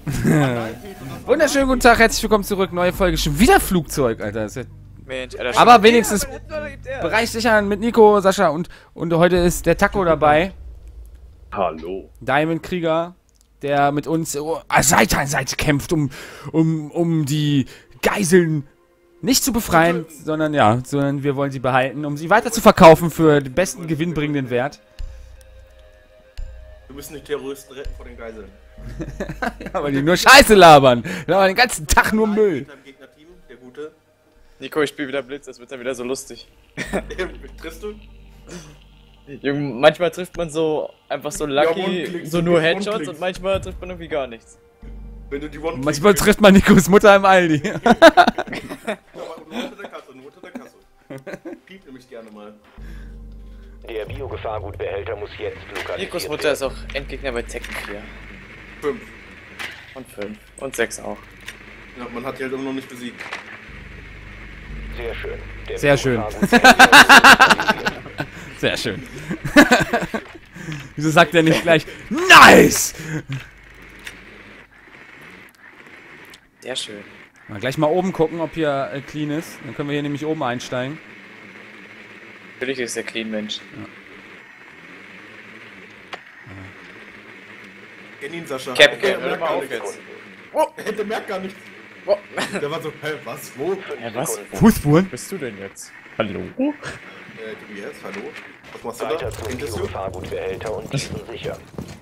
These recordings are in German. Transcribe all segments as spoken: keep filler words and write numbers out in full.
Wunderschönen guten Tag, herzlich willkommen zurück. Neue Folge, schon wieder Flugzeug, Alter. Das ist ja Mensch, Alter, aber wenigstens bereichssichern mit Nico, Sascha und, und heute ist der Taco dabei. Hallo. Diamond Krieger, der mit uns oh, Seite an Seite kämpft, um, um, um die Geiseln nicht zu befreien, sondern ja, sondern wir wollen sie behalten, um sie weiter zu verkaufen für den besten gewinnbringenden Wert. Wir müssen die Terroristen retten vor den Geiseln. Ja, weil die nur Scheiße labern. Ja, den ganzen Tag nur Müll. Gegnerteam, der Gute. Nico, ich spiele wieder Blitz, das wird dann wieder so lustig. Triffst du? Junge, manchmal trifft man so einfach so lucky, ja, so nur Headshots und manchmal trifft man irgendwie gar nichts. Wenn du die One Manchmal trifft man Nikos Mutter im Aldi. Ja, nur unter der Kasse, nur unter der Kasse. Piept nämlich gerne mal. Der Biogefahrgutbehälter muss jetzt lokalisiert Nikos Mutter ist auch Endgegner bei Tekken vier. Fünf. Und fünf. Und sechs auch. Ja, man hat die halt immer noch nicht besiegt. Sehr schön. Der Sehr schön. Sehr schön. Wieso sagt er nicht gleich Nice? Sehr schön. Mal gleich mal oben gucken, ob hier äh, clean ist. Dann können wir hier nämlich oben einsteigen. Natürlich ist der clean Mensch. Ja. Kenn ihn, Sascha. Captain, Der hör merkt mal gar auf nichts. jetzt. Oh, der merkt gar nichts. Oh. Der war so, hä, was, wo? Ja, was? Fußspuren? Bist du denn jetzt? Hallo? Äh, Tobias, hallo? Was machst du Weiter da? zum Brintest du? Biogefahrgutbehälter und diesen sicher.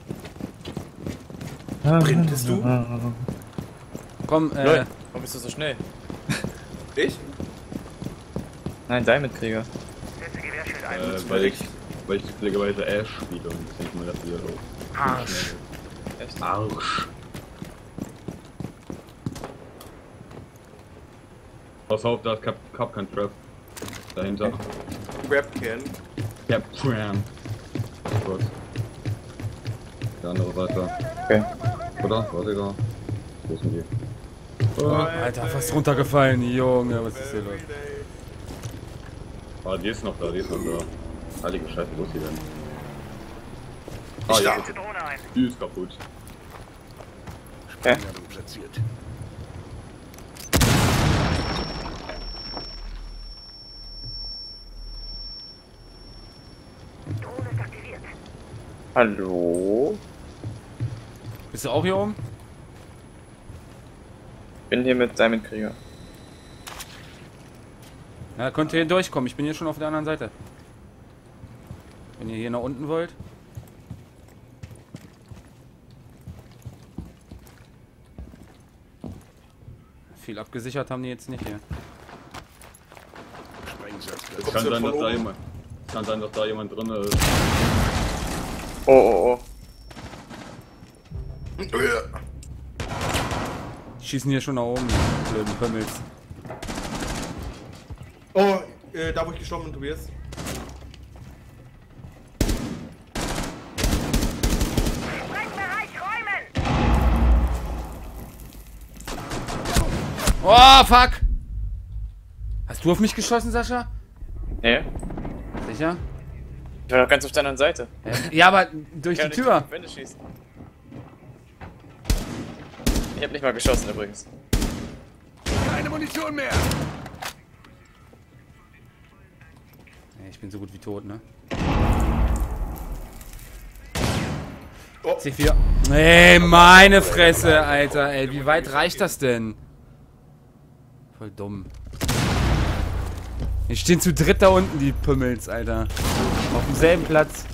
Brintest du? Komm, äh, Leute, warum bist du so schnell? Ich? Nein, Diamond-Krieger. Äh, weil ich, weil ich zufälligerweise Ash spiele und deswegen mal das wieder so. Arsch. Echt? Arsch. Pass auf, da ist Cap, Cap kein Trap. Dahinter. Webcam. Captain. Oh Gott. Der andere Seite. Okay. Oder? Warte da. Wo sind die? Oh, Alter, fast runtergefallen, Junge, was ist hier los? Ah, die ist noch da, die ist noch da. Heilige Scheiße, wo ist die denn? Ah, Ich ja, starte. die ist kaputt. Okay. Hallo? Bist du auch hier oben? Bin hier mit Diamond-Krieger. Ja, könnt ihr hier durchkommen. Ich bin hier schon auf der anderen Seite. Wenn ihr hier nach unten wollt. Viel abgesichert haben die jetzt nicht hier. Es kann sein, dass da jemand. Es kann sein, dass da jemand drin ist. Oh, oh, oh. Die schießen hier schon nach oben, die blöden Pömmels. Oh, äh, da wo ich gestorben bin, Tobias. Oh, fuck! Hast du auf mich geschossen, Sascha? Nee, Sicher? ich war doch ganz auf der anderen Seite. Ja, aber durch Kann die nicht Tür. durch die Wände schießen. Ich hab nicht mal geschossen übrigens. Keine Munition mehr! Ja, ich bin so gut wie tot, ne? Oh. C vier. Ey, meine Fresse, Alter, ey, wie weit reicht das denn? Voll dumm. Wir stehen zu dritt da unten, die Pümmels, Alter. Auf demselben Platz.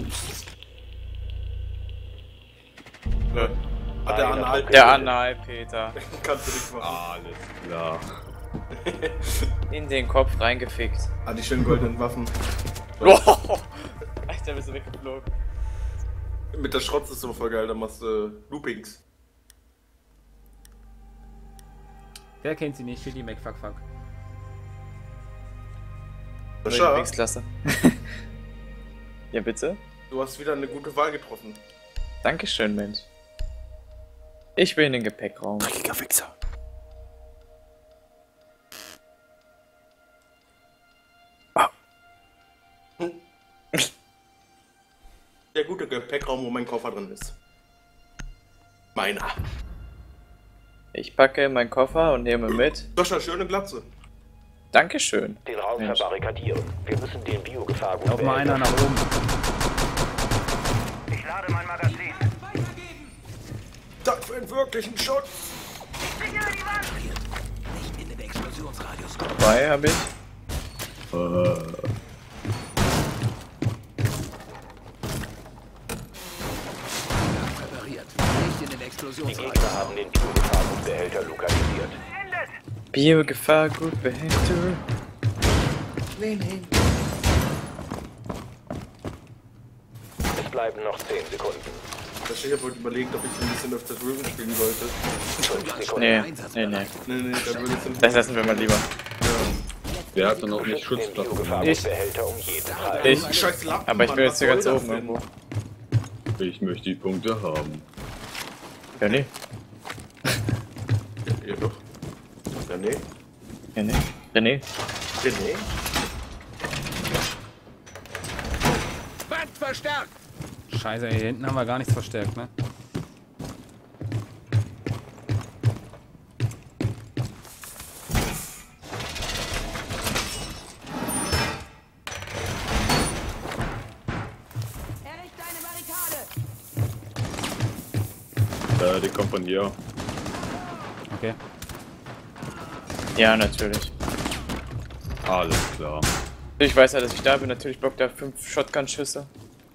Äh, hat der Anne halt. Der Anal-Peter. Kannst du nicht machen. Alles klar. In den Kopf reingefickt. Ah, die schönen goldenen Waffen. Oh, Alter, bist du weggeflogen. Mit der Schrotz ist so voll geil, da machst du Loopings. Wer kennt sie nicht? Shitty McFuckfuck. Sascha, Lieblingsklasse. Ja, bitte? du hast wieder eine gute Wahl getroffen. Dankeschön, Mensch. Ich bin in den Gepäckraum. Dreckiger Fixer. Ah. Der gute Gepäckraum, wo mein Koffer drin ist. Meiner. Ich packe meinen Koffer und nehme mit. Sascha, schöne Glatze. Dankeschön. Den Raum Mensch. verbarrikadieren. Wir müssen den Biogefahrgut Lauf mal einer nach oben. Ich lade mein Magazin. Das für einen wirklichen Schutz. Zwei habe ich. Äh, Die Gegner haben den Biogefahrgutbehälter lokalisiert. Biogefahr, gut Behälter. Es bleiben noch zehn Sekunden. Ich habe heute überlegt, ob ich ein bisschen öfter Riven spielen sollte. fünf Sekunden. Nee, nee, nee. Nee, nee, da würde ich dann. Das lassen wir mal lieber. wer hat dann auch nicht Schützt den Schutzplatten? Biogefahrgutbehälter um jeden Preis. Ich. Scheiß Lappen, Aber ich Mann, bin was jetzt hier ganz soll oben das denn? irgendwo. Ich möchte die Punkte haben. Ja, nee. Ja, doch. Ja, nee. Ja, nee. Ja, nee. Ja, nee. Scheiße, hier hinten haben wir gar nichts verstärkt, ne? Errichte eine Barrikade! Äh, die kommt von hier. Okay. Ja, natürlich. Alles klar. Ich weiß ja, dass ich da bin. Natürlich blockt er fünf Shotgun-Schüsse.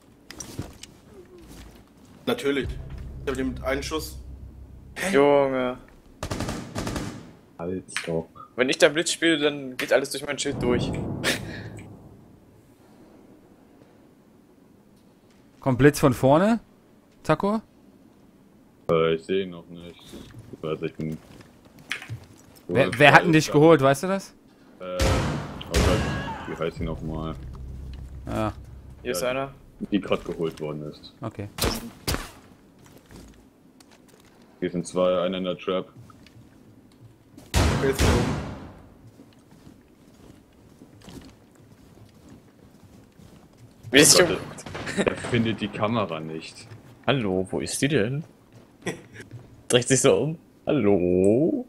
Natürlich. Ich habe den mit einem Schuss. Junge. Halt, stopp. Wenn ich da Blitz spiele, dann geht alles durch mein Schild durch. Kommt Blitz von vorne? Taco? Äh, ich sehe ihn noch nicht. Ich weiß, ich bin... Wer, wer hat denn dich geholt, weißt du das? Äh, oh Gott, wie heißt sie nochmal? Ja, Hier ist Ja. einer. Die gerade geholt worden ist. okay. Hier sind zwei, einer in der Trap. Ich bin jetzt hier oben. Wie ist Oh schon? Gott, er findet die Kamera nicht. Hallo, wo ist die denn? Dreht sich so um. Hallo?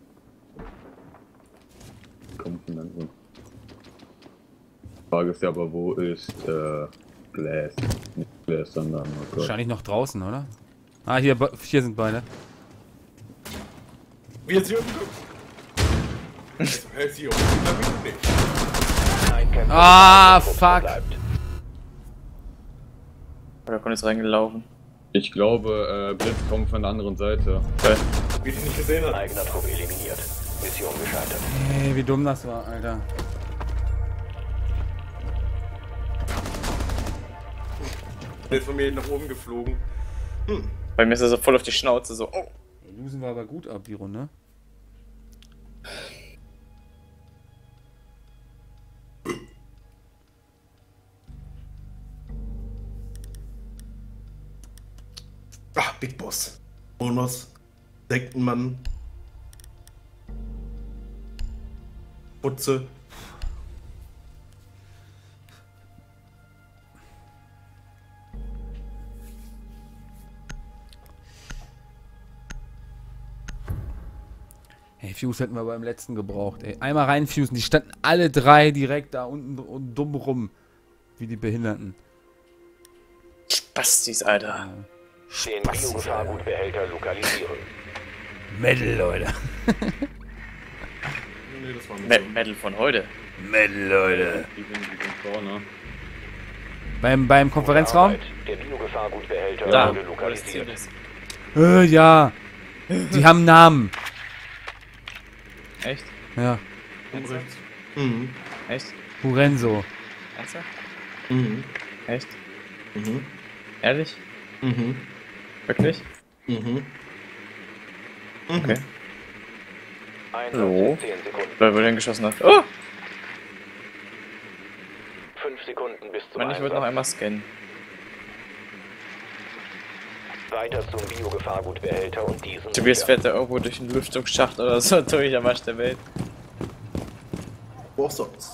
Kommt von dann so. Die Frage ist ja aber, wo ist äh, Glass? Nicht Glass, sondern oh Gott. Wahrscheinlich noch draußen, oder? Ah, hier, be- hier sind beide. Wie jetzt hier oben kommt. Hält sie oben. Na, wie nicht. Ein Kämpfer Ah, der Gruppe fuck. bleibt. Da kommt jetzt reingelaufen. Ich glaube, äh, Blitz kommt von der anderen Seite. Wie die nicht gesehen hat. Eigener Trupp eliminiert. Mission gescheitert. Ey, wie dumm das war, Alter. Der ist von mir nach oben geflogen. Bei mir ist er so voll auf die Schnauze, so. Oh. Losen wir aber gut ab, die Runde. Ah, Big Boss. Bonus. Sektenmann. Putze. Hey, Fuse hätten wir beim letzten gebraucht, ey. Einmal reinfusen, die standen alle drei direkt da unten und dumm rum. Wie die Behinderten. Spastis, Alter. Den Biogefahrgutbehälter lokalisieren. Metal, Leute. Nee, das war Me nicht Medal von heute. Metal, Leute. Die sind, die sind vorne. Beim, beim Konferenzraum? Arbeit. Der Biogefahrgutbehälter Da, wurde wo das Ziel lokalisiert. ist. Äh, ja. Die haben Namen. Echt? Ja. so. Rechts. Mhm. Echt? Hurenso. Ernsthaft? Mhm. Echt? Mhm. Ehrlich? Mhm. Wirklich? Mhm. Okay. Einsatz Hallo? in zehn Sekunden. Wer wurde hingeschossen hat? Oh! fünf Sekunden bis zum Mann, ich würde noch Einsatz. einmal scannen. Weiter zum Biogefahrgutbehälter und diesen. Tobias sichern. fährt da irgendwo durch einen Lüftungsschacht oder so durch am Arsch der Welt. Wo auch sonst.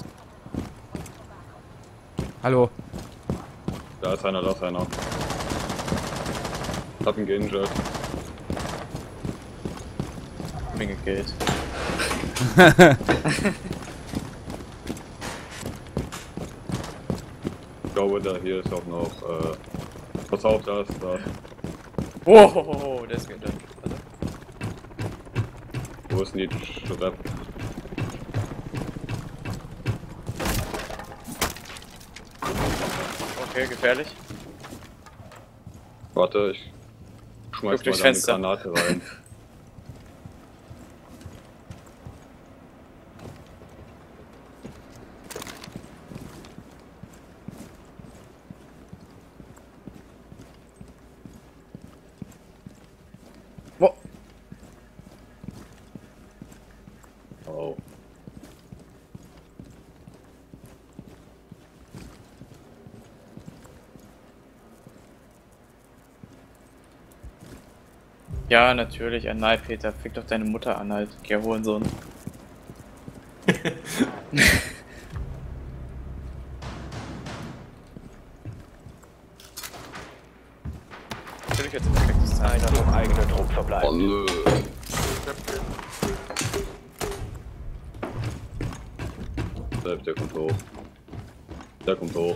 Hallo. Da ist einer, da ist einer. Hab ihn geinjured. Menge Geld. Ich glaube, da hier ist auch noch, äh, pass auf, da ist da. Oh, der ist hinter. Warte. Wo ist denn die Treppe? Okay, gefährlich. Warte, ich schmeiß Guck mal durchs da eine Fenster. Granate rein. Wo? Oh. Ja, natürlich, ein Nein, Peter. Fick doch deine Mutter an, halt. Geh Hurensohn. Natürlich jetzt ein perfektes Teil. Einer vom eigenen Trupp verbleibt. Oh nö. Der, der kommt hoch. Der kommt hoch.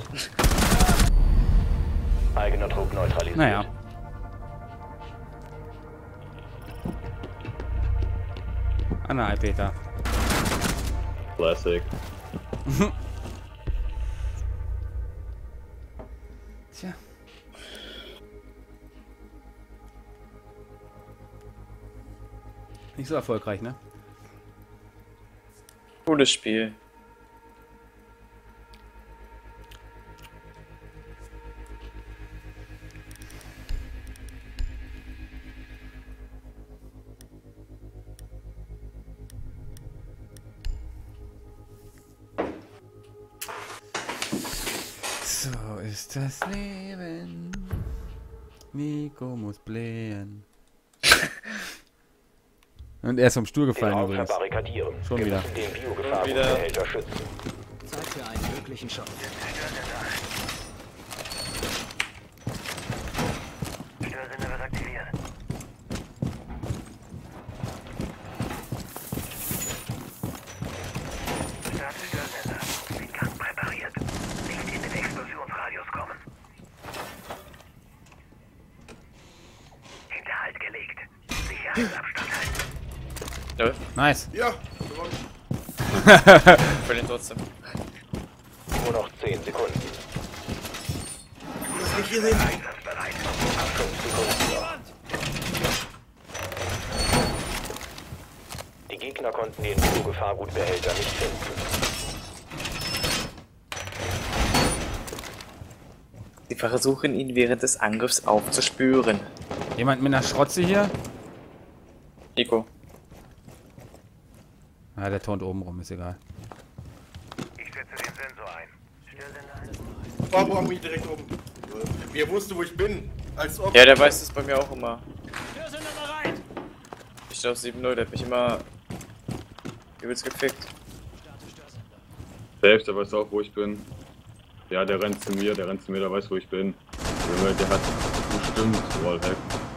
Eigener Trupp neutralisiert. Naja. Anna, Peter. Classic. Tja. Nicht so erfolgreich, ne? Cooles Spiel. So ist das Leben. Nico muss blähen. Und er ist vom Stuhl Den gefallen Raum übrigens. verbarrikadieren. Schon Wir wieder. müssen den Wieder. Biogefahrgutbehälter schützen. Zeit für einen möglichen Schock. Störsender wird aktiviert. Start Störsender. Gang präpariert. Nicht in den Explosionsradius kommen. Hinterhalt gelegt. Sicherheitsabstand halten. Nö, Nice. Ja, für den trotzdem. Nur noch zehn Sekunden. muss nicht hier hin. Einsatzbereit. fünf Sekunden noch. Die Gegner konnten den Biogefahrgutbehälter nicht finden. Sie versuchen ihn während des Angriffs aufzuspüren. Jemand mit einer Schrotze hier? Nico. Ah, der turnt oben rum, ist egal. Ich setze den Sensor ein. Oh, wo haben wir ihn direkt oben? Wer wusste, wo ich bin? Als ob. Ja, der weiß es bei mir auch immer. Ich stehe auf sieben null, der hat mich immer übelst gefickt. Selbst, der weiß auch, wo ich bin. Ja, der rennt zu mir, der rennt zu mir, der weiß, wo ich bin. Junge, der hat bestimmt Wallhack.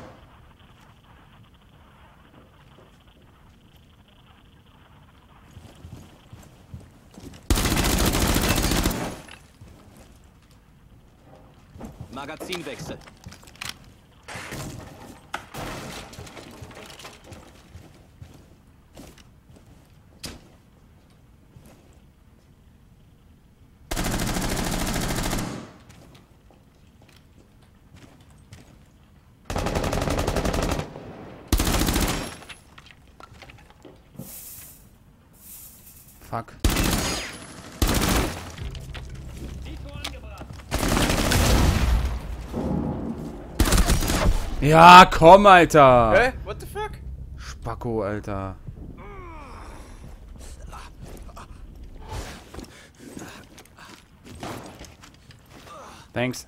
Magazinwechsel. Fuck. Ja, komm, Alter. Hä? What the fuck? Spacko, Alter. Thanks.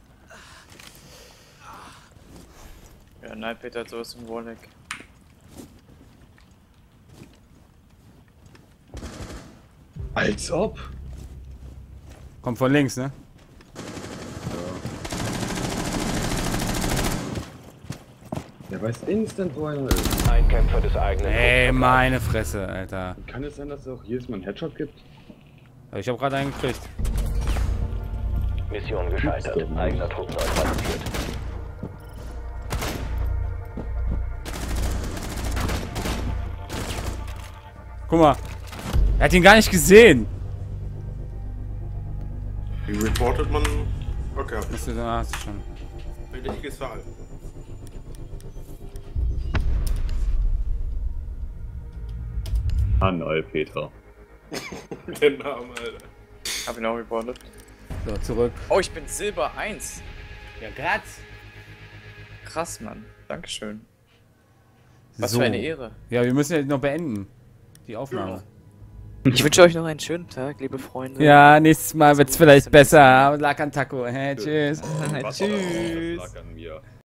Ja, nein, Peter hat sowas im Warlock. Als ob. Kommt von links, ne? Der weiß instant, wo einer ist. Ein Kämpfer des eigenen Ey, Ey, meine Fresse, Alter. Kann es sein, dass es auch jedes Mal einen Headshot gibt? Aber ich habe gerade einen gekriegt. Mission gescheitert. Eigener Trupp neutralisiert. Guck mal. Er hat ihn gar nicht gesehen. Wie reportet man? Okay, Hast du, ah, hast du schon. richtiges Verhalten. Ah, neu, Peter. Der Name, Alter. Hab ihn auch reportet. So, zurück. Oh, ich bin Silber eins. Ja, grad. Krass, Mann. Dankeschön. Was So. für eine Ehre. Ja, wir müssen jetzt noch beenden. Die Aufnahme. Ich wünsche euch noch einen schönen Tag, liebe Freunde. Ja, nächstes Mal wird's vielleicht besser. Lag an Taco. Hä, tschüss. Was Tschüss. lag an mir.